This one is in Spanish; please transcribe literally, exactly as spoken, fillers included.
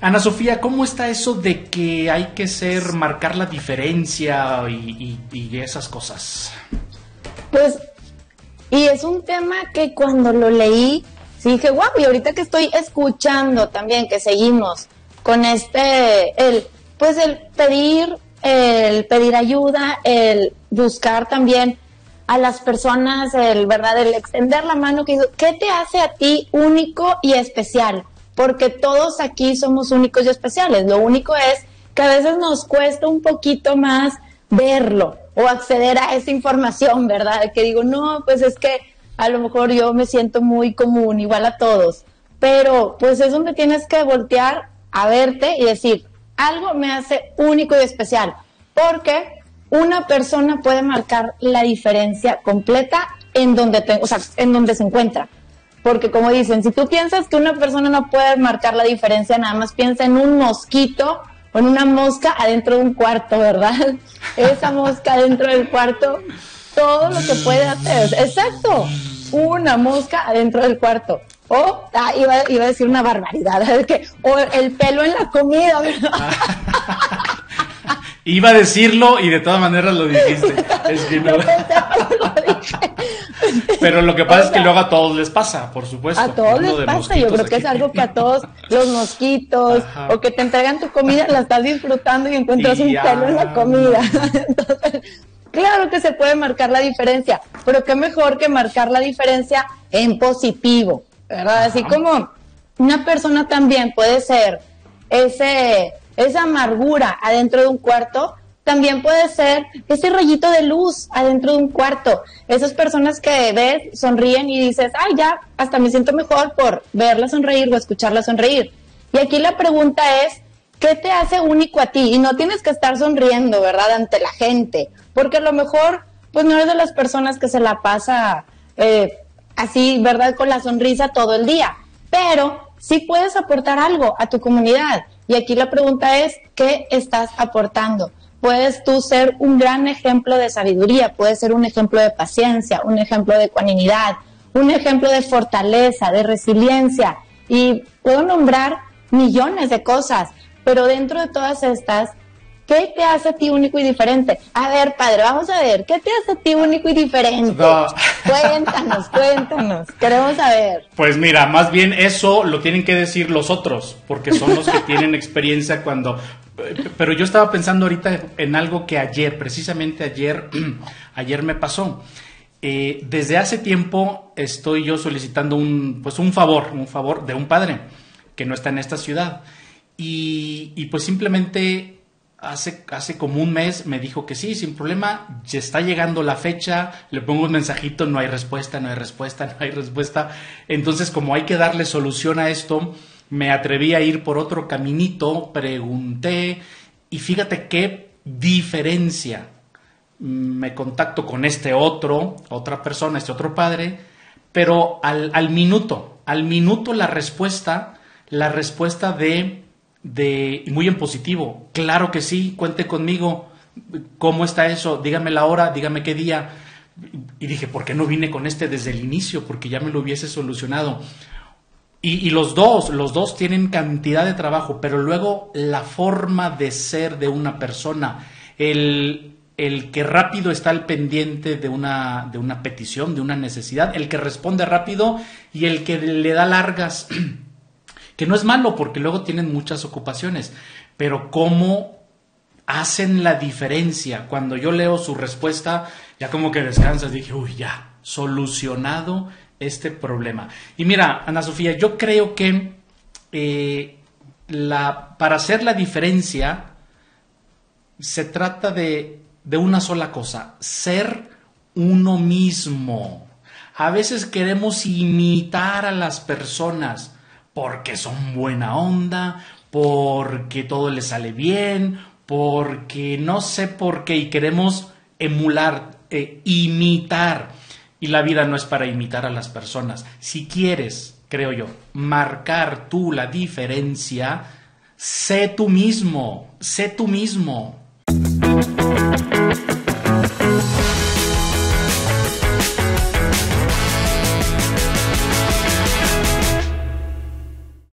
Ana Sofía, ¿cómo está eso de que hay que ser, marcar la diferencia y, y, y esas cosas? Pues, y es un tema que cuando lo leí, sí dije, guau, y ahorita que estoy escuchando también, que seguimos con este, el, pues el pedir, el pedir ayuda, el buscar también a las personas, el verdad, el extender la mano, que ¿qué te hace a ti único y especial? Porque todos aquí somos únicos y especiales. Lo único es que a veces nos cuesta un poquito más verlo o acceder a esa información, ¿verdad? Que digo, no, pues es que a lo mejor yo me siento muy común, igual a todos. Pero pues es donde tienes que voltear a verte y decir, algo me hace único y especial. Porque una persona puede marcar la diferencia completa en donde, te, o sea, en donde se encuentra. Porque como dicen, si tú piensas que una persona no puede marcar la diferencia, nada más piensa en un mosquito o en una mosca adentro de un cuarto, ¿verdad? Esa mosca adentro del cuarto, todo lo que puede hacer. Exacto, una mosca adentro del cuarto. O, ah, iba, iba a decir una barbaridad, que, o el pelo en la comida, ¿verdad? Iba a decirlo y de todas maneras lo dijiste. Es que no. Pero lo que pasa es que luego a todos les pasa, por supuesto. A todos les pasa, yo creo que es algo que a todos, los mosquitos, ajá, o que te entregan tu comida, la estás disfrutando y encuentras y un ya, pelo en la comida. Entonces, claro que se puede marcar la diferencia, pero qué mejor que marcar la diferencia en positivo, ¿verdad? Ajá. Así como una persona también puede ser ese... esa amargura adentro de un cuarto, también puede ser ese rayito de luz adentro de un cuarto. Esas personas que ves, sonríen y dices, ay, ya, hasta me siento mejor por verla sonreír o escucharla sonreír. Y aquí la pregunta es, ¿qué te hace único a ti? Y no tienes que estar sonriendo, ¿verdad?, ante la gente, porque a lo mejor, pues no eres de las personas que se la pasa eh, así, ¿verdad?, con la sonrisa todo el día, pero sí puedes aportar algo a tu comunidad. Y aquí la pregunta es, ¿qué estás aportando? Puedes tú ser un gran ejemplo de sabiduría, puedes ser un ejemplo de paciencia, un ejemplo de ecuanimidad, un ejemplo de fortaleza, de resiliencia. Y puedo nombrar millones de cosas, pero dentro de todas estas, ¿qué te hace a ti único y diferente? A ver, padre, vamos a ver, ¿qué te hace a ti único y diferente? No. Cuéntanos, cuéntanos, queremos saber. Pues mira, más bien eso lo tienen que decir los otros, porque son los que tienen experiencia cuando... Pero yo estaba pensando ahorita en algo que ayer, precisamente ayer, ayer me pasó. Eh, desde hace tiempo estoy yo solicitando un, pues un favor, un favor de un padre que no está en esta ciudad. Y, y pues simplemente... Hace, hace como un mes me dijo que sí, sin problema, ya está llegando la fecha, le pongo un mensajito, no hay respuesta, no hay respuesta, no hay respuesta. Entonces, como hay que darle solución a esto, me atreví a ir por otro caminito, pregunté, y fíjate qué diferencia. Me contacto con este otro, otra persona, este otro padre, pero al, al minuto, al minuto la respuesta, la respuesta de... de muy en positivo, claro que sí, cuente conmigo, ¿cómo está eso? Dígame la hora, dígame qué día. Y dije, ¿por qué no vine con este desde el inicio? Porque ya me lo hubiese solucionado. Y, y los dos, los dos tienen cantidad de trabajo, pero luego la forma de ser de una persona, el, el que rápido está al pendiente de una, de una petición, de una necesidad, el que responde rápido y el que le da largas... que no es malo porque luego tienen muchas ocupaciones, pero cómo hacen la diferencia. Cuando yo leo su respuesta, ya como que descansas, dije, uy, ya, solucionado este problema. Y mira, Ana Sofía, yo creo que eh, la, para hacer la diferencia se trata de, de una sola cosa, ser uno mismo. A veces queremos imitar a las personas, porque son buena onda, porque todo les sale bien, porque no sé por qué, y queremos emular, eh, imitar. Y la vida no es para imitar a las personas. Si quieres, creo yo, marcar tú la diferencia, sé tú mismo, sé tú mismo.